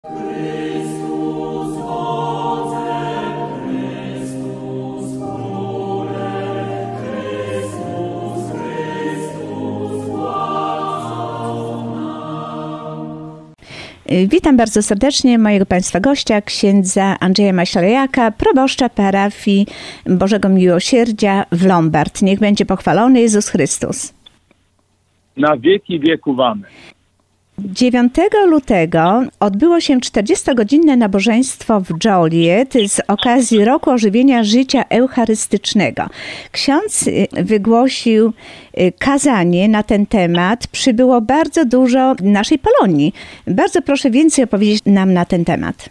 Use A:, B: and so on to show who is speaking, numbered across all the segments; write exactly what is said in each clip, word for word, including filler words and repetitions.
A: Witam bardzo serdecznie mojego Państwa gościa, księdza Andrzeja Maślejaka, proboszcza parafii Bożego Miłosierdzia w Lombard. Niech będzie pochwalony Jezus Chrystus.
B: Na wieki wieków amen.
A: dziewiątego lutego odbyło się czterdziestogodzinne nabożeństwo w Joliet z okazji Roku Ożywienia Życia Eucharystycznego. Ksiądz wygłosił kazanie na ten temat. Przybyło bardzo dużo naszej Polonii. Bardzo proszę więcej opowiedzieć nam na ten temat.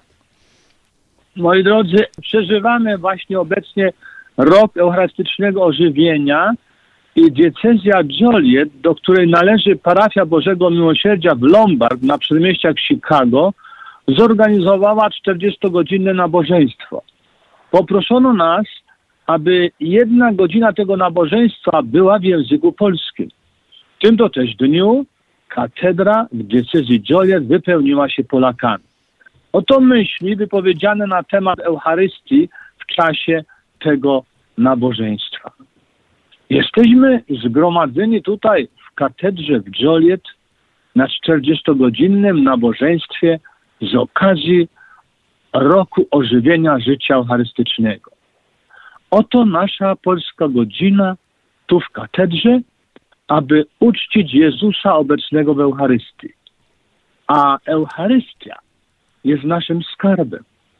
B: Moi drodzy, przeżywamy właśnie obecnie Rok Eucharystycznego Ożywienia i diecezja Joliet, do której należy parafia Bożego Miłosierdzia w Lombard na przedmieściach Chicago, zorganizowała czterdziestogodzinne nabożeństwo. Poproszono nas, aby jedna godzina tego nabożeństwa była w języku polskim. W tym to też dniu katedra w diecezji Joliet wypełniła się Polakami. Oto myśli wypowiedziane na temat Eucharystii w czasie tego nabożeństwa. Jesteśmy zgromadzeni tutaj w katedrze w Joliet na czterdziestogodzinnym nabożeństwie z okazji Roku Ożywienia Życia Eucharystycznego. Oto nasza polska godzina tu w katedrze, aby uczcić Jezusa obecnego w Eucharystii. A Eucharystia jest naszym skarbem.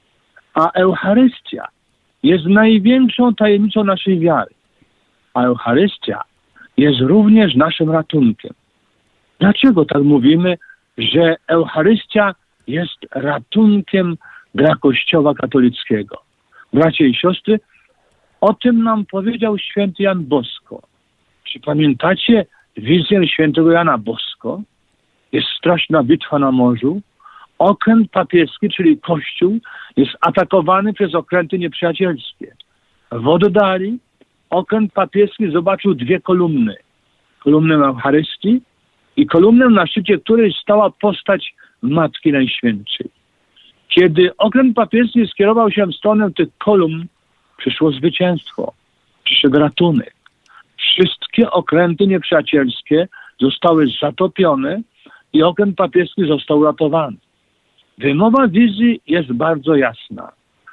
B: A Eucharystia jest największą tajemnicą naszej wiary. A Eucharystia jest również naszym ratunkiem. Dlaczego tak mówimy, że Eucharystia jest ratunkiem dla Kościoła katolickiego? Bracia i siostry, o tym nam powiedział święty Jan Bosko. Czy pamiętacie wizję świętego Jana Bosko? Jest straszna bitwa na morzu. Okręt papieski, czyli Kościół, jest atakowany przez okręty nieprzyjacielskie. W oddali okręt papieski zobaczył dwie kolumny. Kolumnę Eucharystii i kolumnę, na szczycie której stała postać Matki Najświętszej. Kiedy okręt papieski skierował się w stronę tych kolumn, przyszło zwycięstwo, przyszedł ratunek. Wszystkie okręty nieprzyjacielskie zostały zatopione i okręt papieski został uratowany. Wymowa wizji jest bardzo jasna.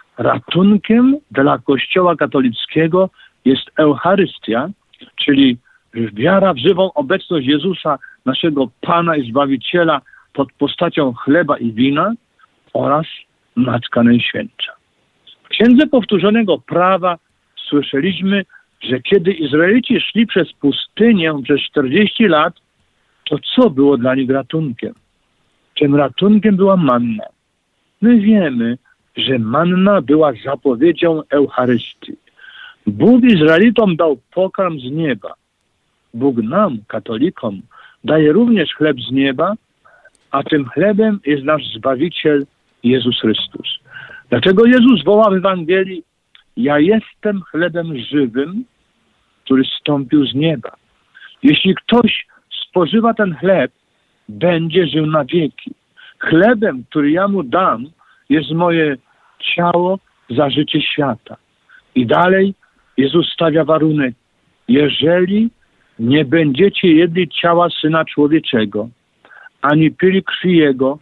B: Ratunkiem dla Kościoła katolickiego jest Eucharystia, czyli wiara w żywą obecność Jezusa, naszego Pana i Zbawiciela pod postacią chleba i wina oraz Matka Najświętsza. W Księdze Powtórzonego Prawa słyszeliśmy, że kiedy Izraelici szli przez pustynię przez czterdzieści lat, to co było dla nich ratunkiem? Tym ratunkiem była manna. My wiemy, że manna była zapowiedzią Eucharystii. Bóg Izraelitom dał pokarm z nieba. Bóg nam, katolikom, daje również chleb z nieba, a tym chlebem jest nasz Zbawiciel Jezus Chrystus. Dlaczego Jezus woła w Ewangelii: ja jestem chlebem żywym, który zstąpił z nieba. Jeśli ktoś spożywa ten chleb, będzie żył na wieki. Chlebem, który ja mu dam, jest moje ciało za życie świata. I dalej Jezus stawia warunek: jeżeli nie będziecie jedli ciała Syna Człowieczego, ani pili krwi Jego,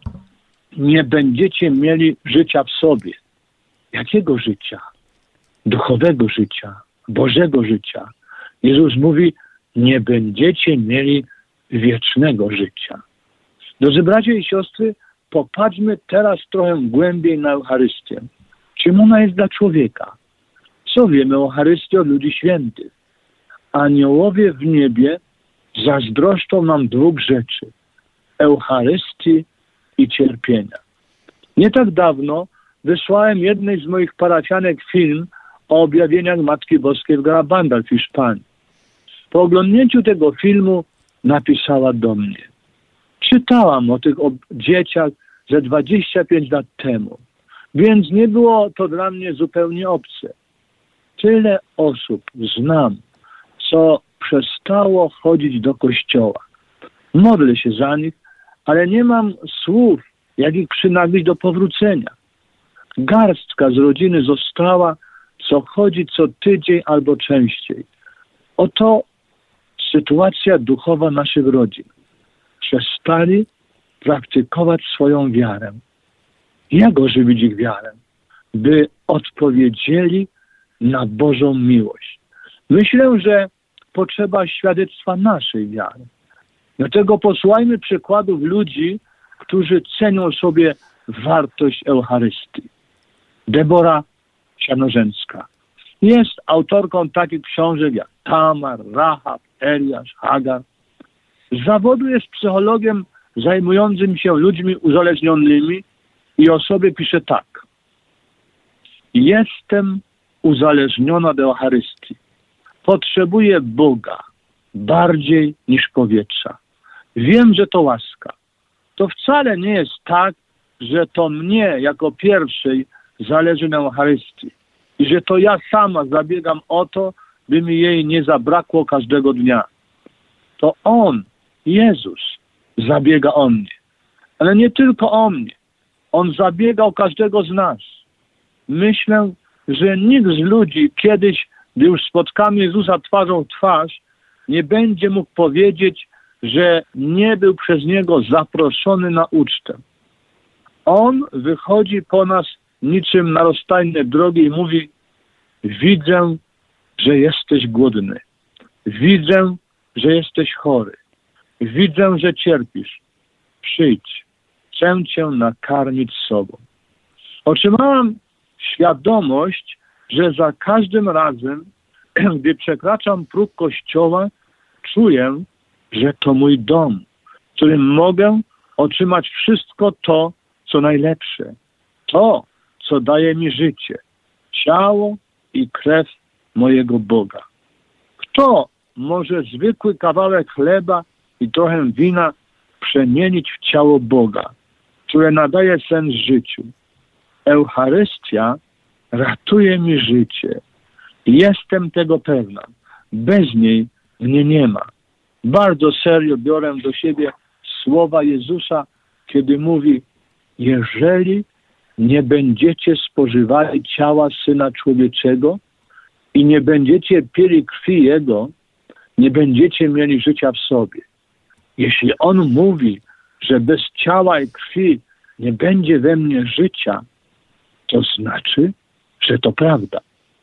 B: nie będziecie mieli życia w sobie. Jakiego życia? Duchowego życia, Bożego życia. Jezus mówi: nie będziecie mieli wiecznego życia. Drodzy bracia i siostry, popatrzmy teraz trochę głębiej na Eucharystię. Czym ona jest dla człowieka? Co wiemy o Eucharystii od ludzi świętych? Aniołowie w niebie zazdroszczą nam dwóch rzeczy: Eucharystii i cierpienia. Nie tak dawno wysłałem jednej z moich parafianek film o objawieniach Matki Boskiej w Garabandal w Hiszpanii. Po oglądnięciu tego filmu napisała do mnie: czytałam o tych dzieciach ze dwadzieścia pięć lat temu, więc nie było to dla mnie zupełnie obce. Tyle osób znam, co przestało chodzić do kościoła. Modlę się za nich, ale nie mam słów, jak ich przynaglić do powrócenia. Garstka z rodziny została, co chodzi co tydzień albo częściej. Oto sytuacja duchowa naszych rodzin. Przestali praktykować swoją wiarę. Jak ożywić ich wiarę? By odpowiedzieli na Bożą miłość. Myślę, że potrzeba świadectwa naszej wiary. Dlatego posłuchajmy przykładów ludzi, którzy cenią sobie wartość Eucharystii. Debora Sianorzęcka jest autorką takich książek jak Tamar, Rahab, Eliasz, Hagar. Z zawodu jest psychologiem zajmującym się ludźmi uzależnionymi i o sobie pisze tak. Jestem uzależniona od Eucharystii. Potrzebuję Boga bardziej niż powietrza. Wiem, że to łaska. To wcale nie jest tak, że to mnie jako pierwszej zależy na Eucharystii i że to ja sama zabiegam o to, by mi jej nie zabrakło każdego dnia. To On, Jezus, zabiega o mnie. Ale nie tylko o mnie. On zabiega o każdego z nas. Myślę, że nikt z ludzi kiedyś, gdy już spotkamy Jezusa twarzą w twarz, nie będzie mógł powiedzieć, że nie był przez Niego zaproszony na ucztę. On wychodzi po nas niczym na rozstajne drogi i mówi: widzę, że jesteś głodny. Widzę, że jesteś chory. Widzę, że cierpisz. Przyjdź. Chcę Cię nakarmić sobą. Otrzymałam świadomość, że za każdym razem, gdy przekraczam próg kościoła, czuję, że to mój dom, w którym mogę otrzymać wszystko to, co najlepsze. To, co daje mi życie. Ciało i krew mojego Boga. Kto może zwykły kawałek chleba i trochę wina przemienić w ciało Boga, które nadaje sens życiu? Eucharystia ratuje mi życie. Jestem tego pewna. Bez niej mnie nie ma. Bardzo serio biorę do siebie słowa Jezusa, kiedy mówi: jeżeli nie będziecie spożywali ciała Syna Człowieczego i nie będziecie pili krwi Jego, nie będziecie mieli życia w sobie. Jeśli On mówi, że bez ciała i krwi nie będzie we mnie życia, to znaczy, że to prawda.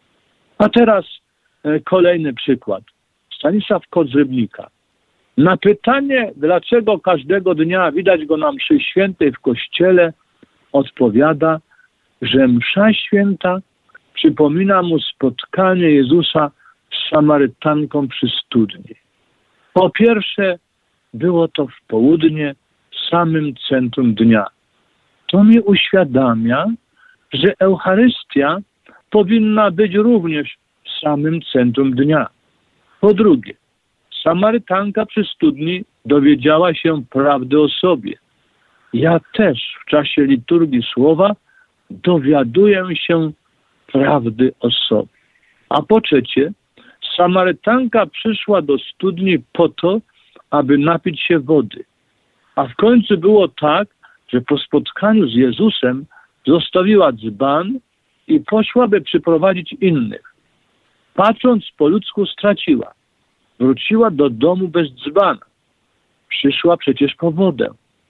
B: A teraz e, kolejny przykład. Stanisław Kot z Rybnika. Na pytanie, dlaczego każdego dnia widać go na mszy świętej w kościele, odpowiada, że msza święta przypomina mu spotkanie Jezusa z Samarytanką przy studni. Po pierwsze, było to w południe, w samym centrum dnia. To mi uświadamia, że Eucharystia powinna być również w samym centrum dnia. Po drugie, Samarytanka przy studni dowiedziała się prawdy o sobie. Ja też w czasie liturgii słowa dowiaduję się prawdy o sobie. A po trzecie, Samarytanka przyszła do studni po to, aby napić się wody. A w końcu było tak, że po spotkaniu z Jezusem zostawiła dzban i poszła, by przyprowadzić innych. Patrząc po ludzku, straciła. Wróciła do domu bez dzbana. Przyszła przecież po wodę.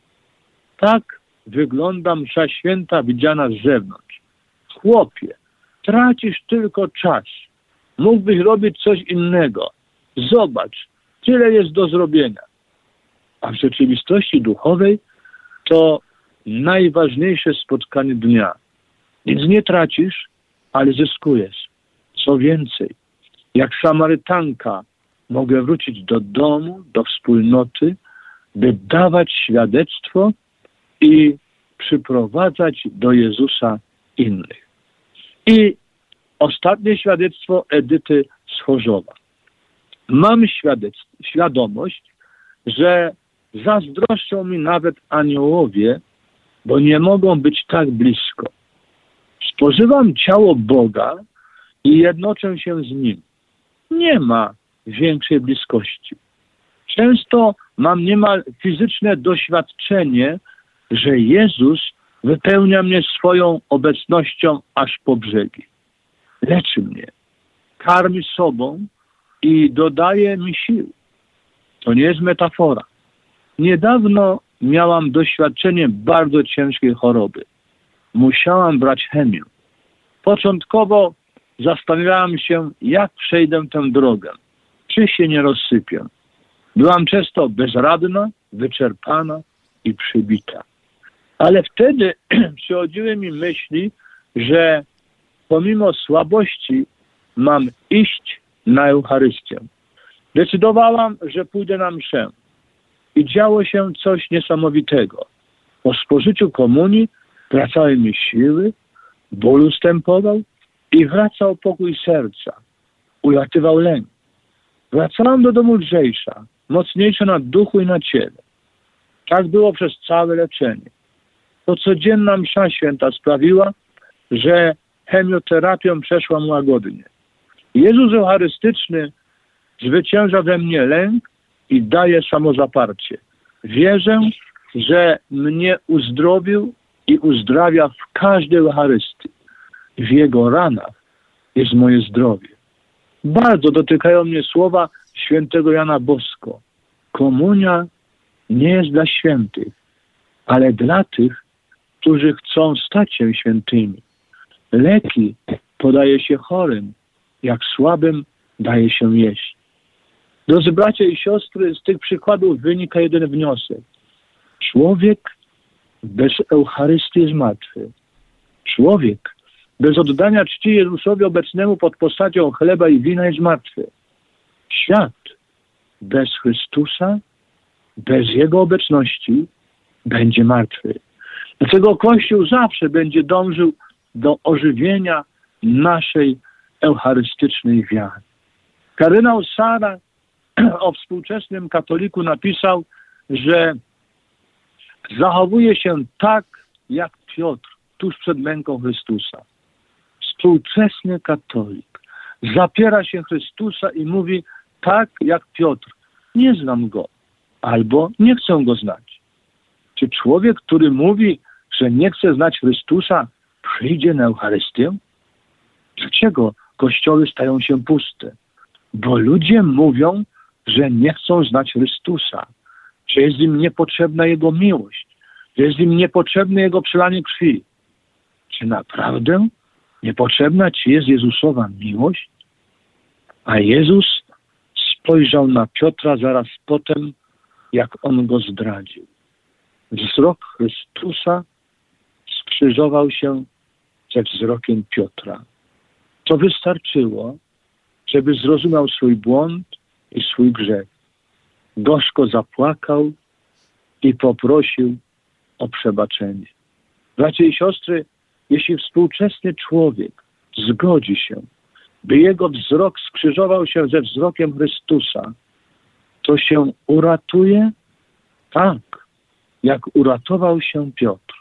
B: Tak wygląda msza święta widziana z zewnątrz. Chłopie, tracisz tylko czas. Mógłbyś robić coś innego. Zobacz, tyle jest do zrobienia. A w rzeczywistości duchowej to najważniejsze spotkanie dnia. Nic nie tracisz, ale zyskujesz. Co więcej, jak Samarytanka mogę wrócić do domu, do wspólnoty, by dawać świadectwo i przyprowadzać do Jezusa innych. I ostatnie świadectwo Edyty z Chorzowa. Mam świadomość, że zazdroszczą mi nawet aniołowie, bo nie mogą być tak blisko. Spożywam ciało Boga i jednoczę się z Nim. Nie ma większej bliskości. Często mam niemal fizyczne doświadczenie że Jezus wypełnia mnie swoją obecnością aż po brzegi. Leczy mnie, karmi sobą i dodaje mi sił. To nie jest metafora. Niedawno miałam doświadczenie bardzo ciężkiej choroby. Musiałam brać chemię. Początkowo zastanawiałam się, jak przejdę tę drogę. Czy się nie rozsypię. Byłam często bezradna, wyczerpana i przybita. Ale wtedy przychodziły mi myśli, że pomimo słabości mam iść na Eucharystię. Decydowałam, że pójdę na mszę. I działo się coś niesamowitego. Po spożyciu komunii wracały mi siły, ból ustępował i wracał pokój serca. Ulatywał lęk. Wracałam do domu lżejsza, mocniejsza na duchu i na ciele. Tak było przez całe leczenie. To codzienna msza święta sprawiła, że chemioterapią przeszłam łagodnie. Jezus Eucharystyczny zwycięża we mnie lęk i daje samozaparcie. Wierzę, że mnie uzdrowił i uzdrawia w każdej Eucharystii. W Jego ranach jest moje zdrowie. Bardzo dotykają mnie słowa świętego Jana Bosko. Komunia nie jest dla świętych, ale dla tych, którzy chcą stać się świętymi. Leki podaje się chorym, jak słabym daje się jeść. Drodzy bracia i siostry, z tych przykładów wynika jeden wniosek. Człowiek bez Eucharystii jest martwy. Człowiek bez oddania czci Jezusowi obecnemu pod postacią chleba i wina jest martwy. Świat bez Chrystusa, bez Jego obecności będzie martwy. Dlatego Kościół zawsze będzie dążył do ożywienia naszej eucharystycznej wiary. Kardynał Sara o współczesnym katoliku napisał, że zachowuje się tak jak Piotr tuż przed męką Chrystusa. Współczesny katolik zapiera się Chrystusa i mówi tak jak Piotr. Nie znam Go albo nie chcę Go znać. Czy człowiek, który mówi, że nie chce znać Chrystusa, przyjdzie na Eucharystię? Dlaczego kościoły stają się puste? Bo ludzie mówią, że nie chcą znać Chrystusa, że jest im niepotrzebna Jego miłość, że jest im niepotrzebne Jego przelanie krwi. Czy naprawdę niepotrzebna ci jest Jezusowa miłość? A Jezus spojrzał na Piotra zaraz potem, jak on go zdradził. Wzrok Chrystusa skrzyżował się ze wzrokiem Piotra. To wystarczyło, żeby zrozumiał swój błąd i swój grzech. Gorzko zapłakał i poprosił o przebaczenie. Bracia i siostry, jeśli współczesny człowiek zgodzi się, by jego wzrok skrzyżował się ze wzrokiem Chrystusa, to się uratuje tak, jak uratował się Piotr.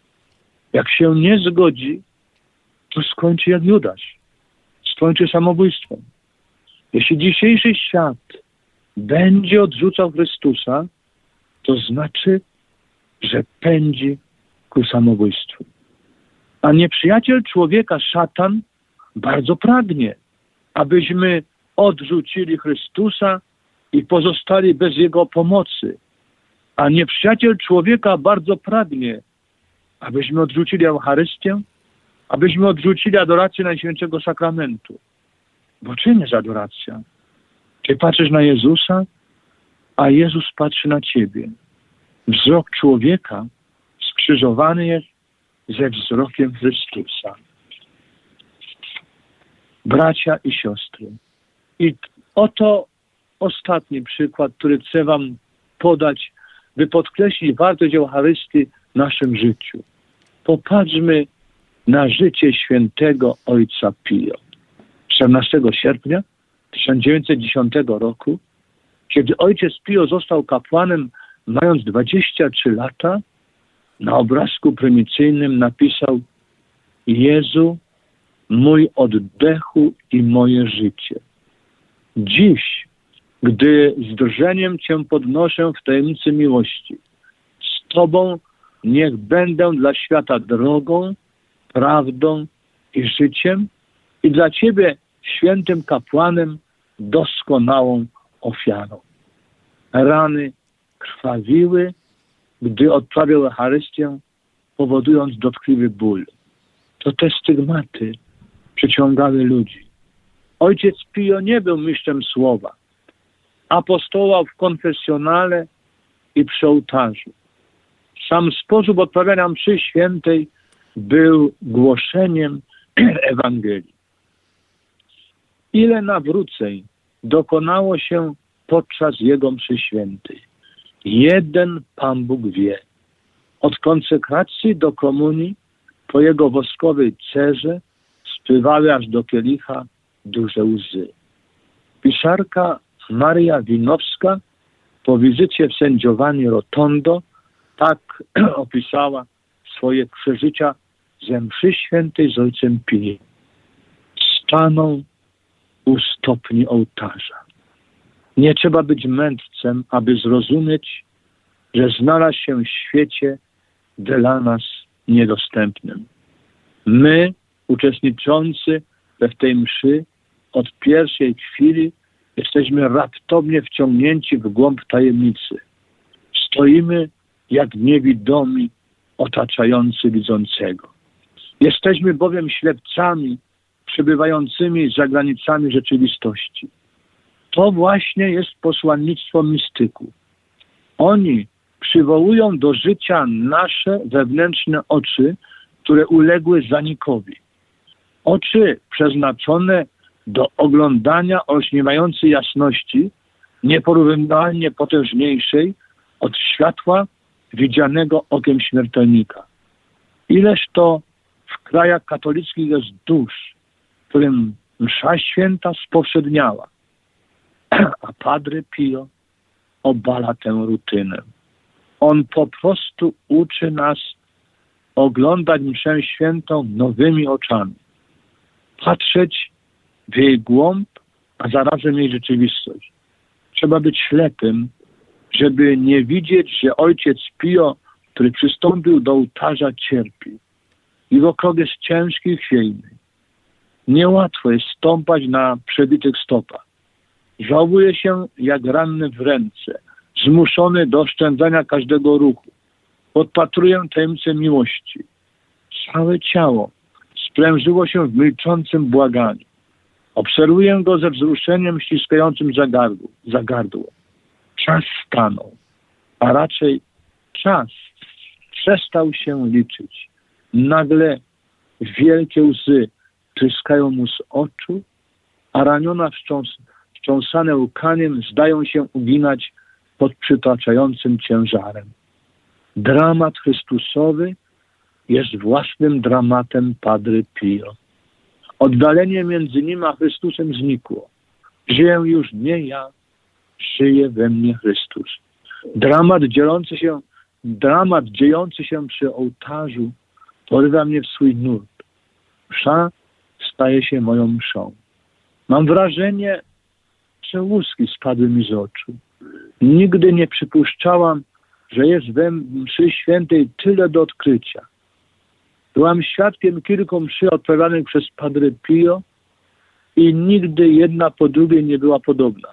B: Jak się nie zgodzi, to skończy jak Judasz. Skończy samobójstwem. Jeśli dzisiejszy świat będzie odrzucał Chrystusa, to znaczy, że pędzi ku samobójstwu. A nieprzyjaciel człowieka, szatan, bardzo pragnie, abyśmy odrzucili Chrystusa i pozostali bez Jego pomocy. A nieprzyjaciel człowieka bardzo pragnie, abyśmy odrzucili Eucharystię, abyśmy odrzucili adorację Najświętszego Sakramentu. Bo czym jest adoracja? Ty patrzysz na Jezusa, a Jezus patrzy na ciebie. Wzrok człowieka skrzyżowany jest ze wzrokiem Chrystusa. Bracia i siostry. I oto ostatni przykład, który chcę wam podać, by podkreślić wartość Eucharystii w naszym życiu. Popatrzmy na życie świętego ojca Pio. czternastego sierpnia tysiąc dziewięćset dziesiątego roku, kiedy ojciec Pio został kapłanem, mając dwadzieścia trzy lata, na obrazku prymicyjnym napisał: Jezu, mój oddechu i moje życie. Dziś, gdy z drżeniem Cię podnoszę w tajemnicy miłości, z Tobą niech będę dla świata drogą, prawdą i życiem i dla Ciebie, świętym kapłanem, doskonałą ofiarą. Rany krwawiły, gdy odprawiał Eucharystię, powodując dotkliwy ból. To te stygmaty przyciągały ludzi. Ojciec Pio nie był mistrzem słowa. Apostołował w konfesjonale i przy ołtarzu. Sam sposób odprawiania mszy świętej był głoszeniem Ewangelii. Ile nawróceń dokonało się podczas jego mszy świętej? Jeden Pan Bóg wie. Od konsekracji do komunii po jego woskowej cerze spływały aż do kielicha duże łzy. Pisarka Maria Winowska po wizycie w sędziowani Rotondo tak opisała swoje przeżycia ze mszy świętej z ojcem Pijem. Stanął u stopni ołtarza. Nie trzeba być mędrcem, aby zrozumieć, że znalazł się w świecie dla nas niedostępnym. My, uczestniczący w tej mszy, od pierwszej chwili jesteśmy raptownie wciągnięci w głąb tajemnicy. Stoimy jak niewidomi, otaczający widzącego. Jesteśmy bowiem ślepcami przebywającymi za granicami rzeczywistości. To właśnie jest posłannictwo mistyków. Oni przywołują do życia nasze wewnętrzne oczy, które uległy zanikowi. Oczy przeznaczone do oglądania olśniewającej jasności, nieporównywalnie potężniejszej od światła widzianego okiem śmiertelnika. Ileż to w krajach katolickich jest dusz, którym msza święta spowszedniała, a Padre Pio obala tę rutynę. On po prostu uczy nas oglądać mszę świętą nowymi oczami, patrzeć w jej głąb, a zarazem jej rzeczywistość. Trzeba być ślepym, żeby nie widzieć, że ojciec Pio, który przystąpił do ołtarza, cierpi. Jego krok jest ciężki i chwiejny. Niełatwo jest stąpać na przebitych stopach. Żałuje się jak ranny w ręce, zmuszony do oszczędzania każdego ruchu. Podpatruję tajemnicę miłości. Całe ciało sprężyło się w milczącym błaganiu. Obserwuję go ze wzruszeniem ściskającym za gardło. Za gardło. Czas stanął, a raczej czas przestał się liczyć. Nagle wielkie łzy tryskają mu z oczu, a raniona wstrząs, wstrząsane łkaniem zdają się uginać pod przytaczającym ciężarem. Dramat Chrystusowy jest własnym dramatem Padre Pio. Oddalenie między nim a Chrystusem znikło. Żyję już nie ja, żyje we mnie Chrystus. Dramat dzielący się, dramat dziejący się przy ołtarzu porywa mnie w swój nurt. Msza staje się moją mszą. Mam wrażenie, że łuski spadły mi z oczu. Nigdy nie przypuszczałam, że jest we mszy świętej tyle do odkrycia. Byłam świadkiem kilku mszy odprawianych przez Padre Pio i nigdy jedna po drugiej nie była podobna.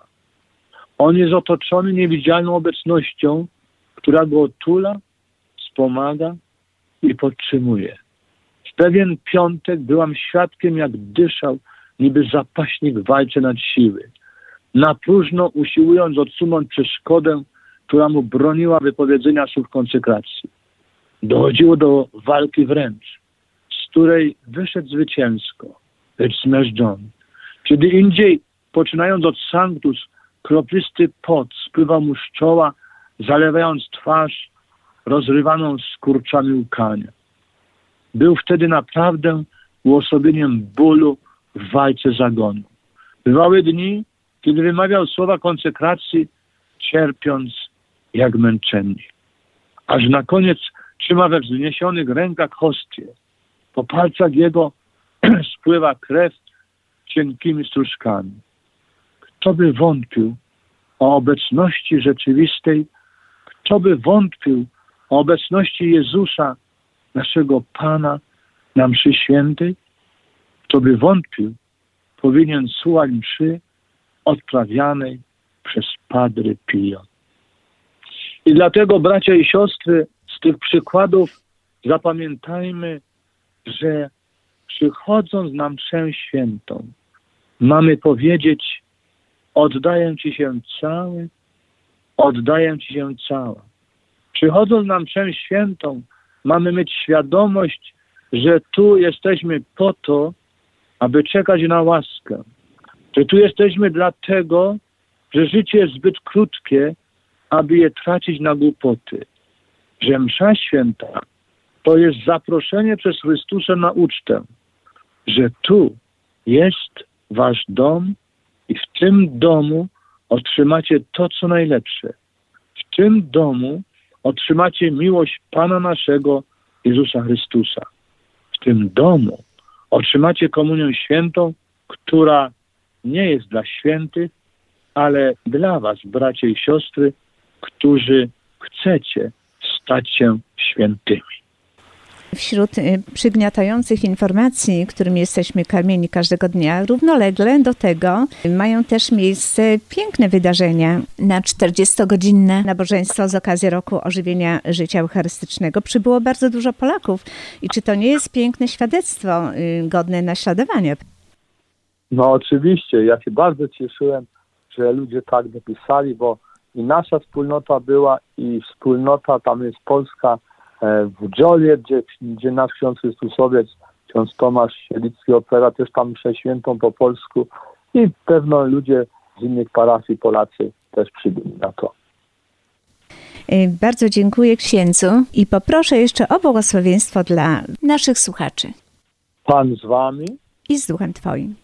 B: On jest otoczony niewidzialną obecnością, która go otula, wspomaga i podtrzymuje. W pewien piątek byłam świadkiem, jak dyszał niby zapaśnik w walce nad siły, na próżno usiłując odsunąć przeszkodę, która mu broniła wypowiedzenia słów konsekracji. Dochodziło do walki wręcz, z której wyszedł zwycięsko, lecz zmiażdżony. Kiedy indziej, poczynając od sanctus, kroplisty pot spływał mu z czoła, zalewając twarz rozrywaną skurczami łkania. Był wtedy naprawdę uosobieniem bólu w walce zagonu. Bywały dni, kiedy wymawiał słowa konsekracji, cierpiąc jak męczennik. Aż na koniec trzyma we wzniesionych rękach hostię. Po palcach jego spływa krew cienkimi strużkami. Kto by wątpił o obecności rzeczywistej, kto by wątpił o obecności Jezusa, naszego Pana, na mszy świętej, kto by wątpił, powinien słuchać mszy odprawianej przez Padre Pio. I dlatego, bracia i siostry, z tych przykładów zapamiętajmy, że przychodząc na mszę świętą, mamy powiedzieć: oddaję Ci się cały, oddaję Ci się cała. Przychodząc na mszę świętą, mamy mieć świadomość, że tu jesteśmy po to, aby czekać na łaskę. Że tu jesteśmy dlatego, że życie jest zbyt krótkie, aby je tracić na głupoty. Że msza święta to jest zaproszenie przez Chrystusa na ucztę. Że tu jest wasz dom i w tym domu otrzymacie to, co najlepsze. W tym domu otrzymacie miłość Pana naszego Jezusa Chrystusa. W tym domu otrzymacie komunię świętą, która nie jest dla świętych, ale dla was, bracia i siostry, którzy chcecie stać się świętymi.
A: Wśród przygniatających informacji, którymi jesteśmy karmieni każdego dnia, równolegle do tego mają też miejsce piękne wydarzenia. Na czterdziestogodzinne nabożeństwo z okazji roku ożywienia życia eucharystycznego przybyło bardzo dużo Polaków. I czy to nie jest piękne świadectwo godne naśladowania?
C: No oczywiście, ja się bardzo cieszyłem, że ludzie tak dopisali, bo i nasza wspólnota była, i wspólnota, tam jest Polska, w Dżolie, gdzie, gdzie nasz ksiądz Chrystusowiec, ksiądz Tomasz Sielicki otwiera też tam mszę świętą po polsku i pewno ludzie z innych parafii, Polacy, też przybyli na to.
A: Bardzo dziękuję księdzu i poproszę jeszcze o błogosławieństwo dla naszych słuchaczy.
C: Pan z wami
A: i z duchem Twoim.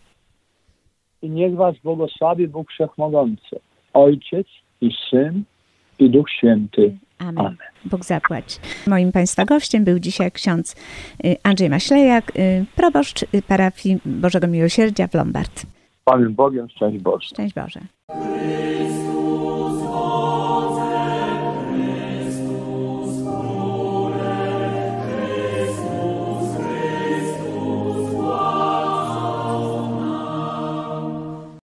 C: I niech was błogosławi Bóg Wszechmogący, Ojciec i Syn i Duch Święty.
A: Amen. Amen. Bóg zapłać. Moim Państwa gościem był dzisiaj ksiądz Andrzej Maślejak, proboszcz parafii Bożego Miłosierdzia w Lombard.
C: Panem Bogiem, szczęść Boże.
A: Szczęść Boże.